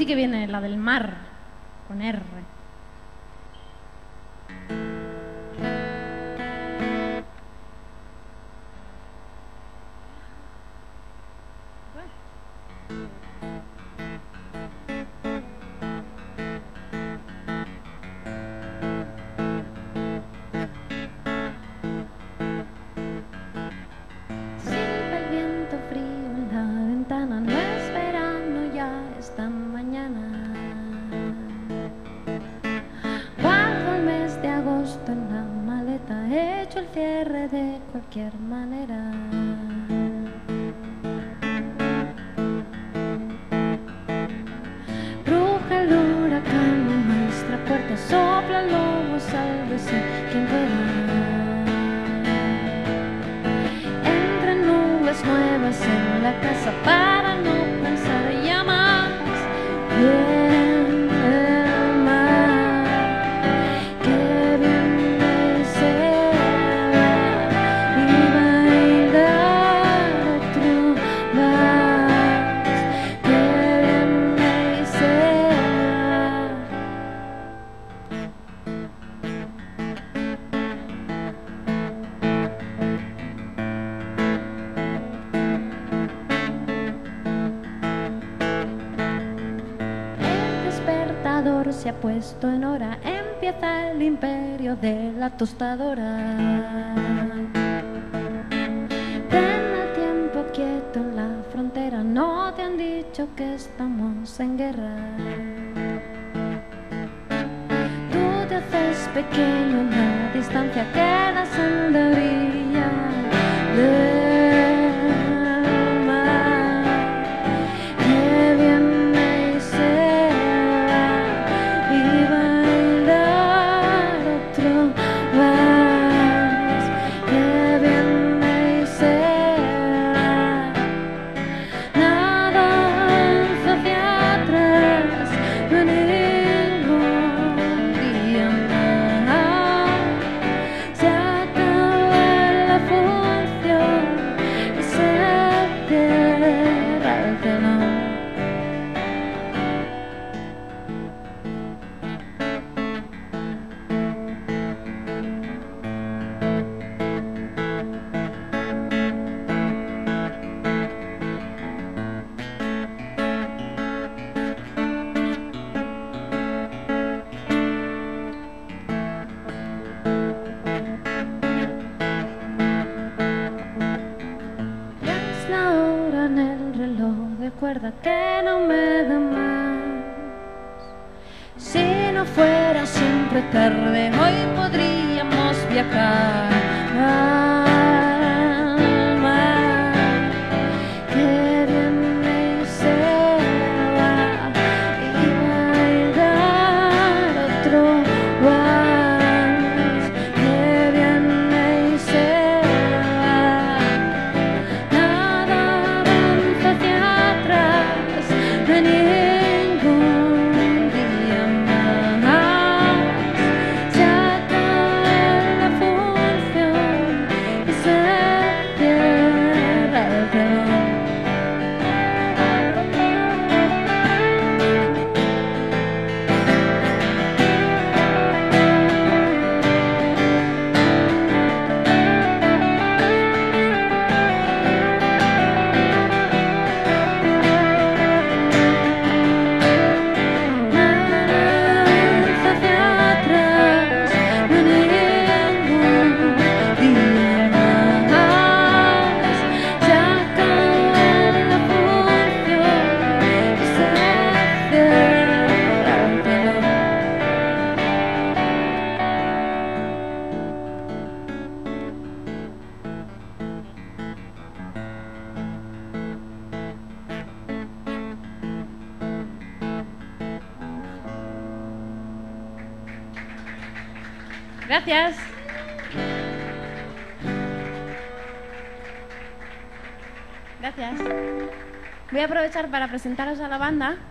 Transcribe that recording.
que viene la del mar, con R. Se ha puesto en hora, empieza el imperio de la tostadora. Ten el tiempo quieto en la frontera, no te han dicho que estamos en guerra. Tú te haces pequeño en la distancia, quedas en la orilla del mar. Qué bien me hice que no me da más. Si no fuera siempre tarde, hoy podríamos viajar al mar. Qué bien me hice y bailar otro vals. Qué bien me hice. Ningún día más se acaba la función y se cierra el telón. Gracias. Gracias. Voy a aprovechar para presentaros a la banda.